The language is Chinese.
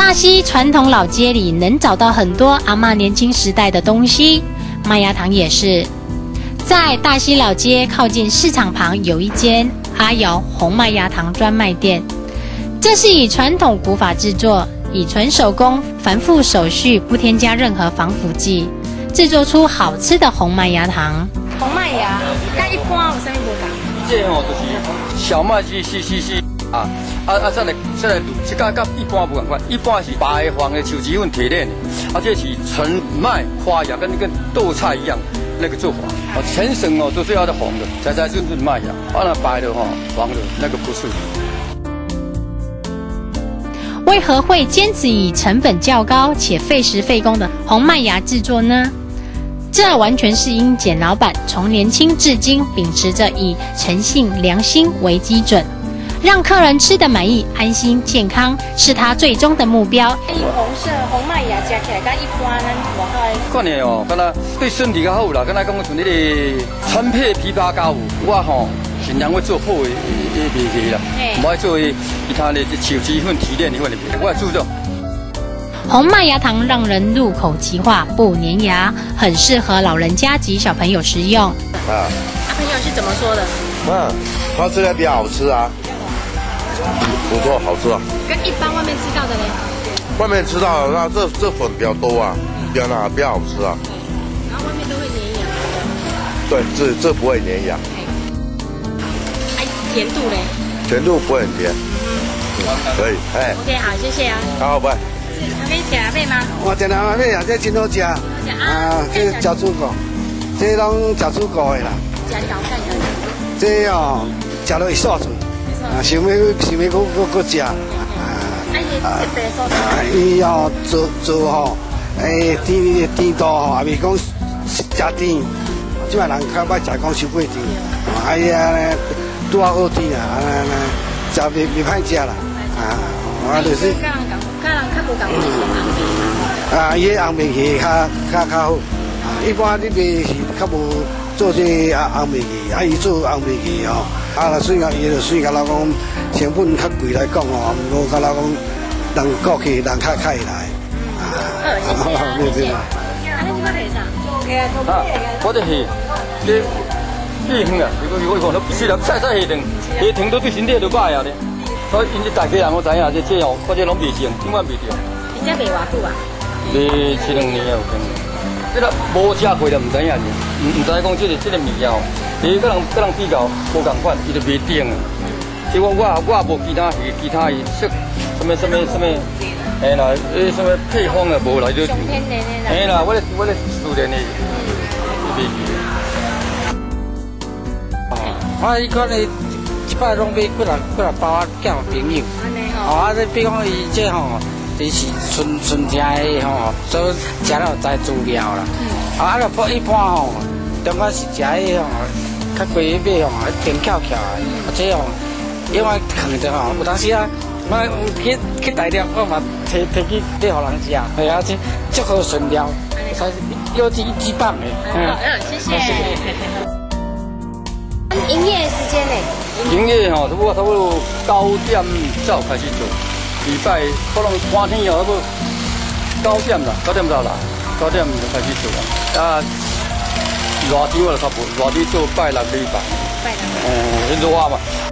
大溪传统老街里能找到很多阿嬷年轻时代的东西，麦芽糖也是。在大溪老街靠近市场旁有一间阿瑶红麦芽糖专卖店，这是以传统古法制作，以纯手工、繁复手续，不添加任何防腐剂，制作出好吃的红麦芽糖。 红麦芽跟一般有啥物无同？ 这就是小麦是啊，再来这甲一般不同款，一般是白黄的手指粉提炼的，这是纯麦花芽，跟豆菜一样那个做法。全省都是要的红的，才是麦芽，那白的黄的那个不是。 为何会坚持以成本较高且费时费工的红麦芽制作呢？这完全是因简老板从年轻至今秉持着以诚信、良心为基准，让客人吃得满意、安心、健康，是他最终的目标。 红麦芽吃起来跟一般咱外口的看的敢若对身体较好啦，敢若讲像那个川配枇杷膏，我尽量要做好的味啦，唔爱做其他的手指粉提炼的粉的，我注重。 红麦芽糖让人入口即化，不粘牙，很适合老人家及小朋友食用。 朋友是怎么说的？ 它这个比较好吃啊，不错，好吃啊。 跟一般外面吃到的嘞？ 外面吃到那这粉比较多啊，比较好吃啊。 然后外面都会粘牙。 对，这不会粘牙。 甜度嘞？ 甜度不会很甜。可以， OK， 好，谢谢啊。 好，拜。 还没吃阿妹吗？ 我今日阿妹啊，这真好吃啊！这食煮过，这拢食煮过的啦。 食条干的。 这食落会爽脆，想要搁食。 特别所在。 伊做甜度也未讲食甜，即摆人较歹食讲伤过甜，伊拄好好甜啊，食未歹食啦，就是。 较无共伊个红焖鱼较好，一般你卖是较无做这红焖鱼，伊做红焖鱼若算甲伊就算甲人讲成本较贵来讲毋过甲人讲人顾客人较会来。 谢谢。你要卖啥？ 我这鱼，鱼汤啊，我讲都必须了，菜鱼汤，鱼汤都对身体都歹啊咧。所以因这大家人我知影，我这拢未成，永远未着。 你这卖偌久啊？ 卖7、2年啊有可能。这个无吃过就唔知影呢，唔知讲这个物伊跟人比较无共款，伊就袂顶啊。结果我无其他鱼色什么，啦，什么配方啊无来就。上天然的啦。啦，我咧自然的我伊款的。一摆拢买几若包啊，叫朋友。你比讲伊这伊是纯正的所食了知资料啦。若一般中间是食较贵买甜翘的，这因为放着有当时去大量我嘛摕去买互人食，这足好顺料，才有几棒的。 谢谢。营业时间呢？ 营业差不多9点才开始做，礼拜可能寒天差不多9点啦，9点到啦，9点就开始做啦。热天我就较无，热天做拜6、礼拜。热嘛，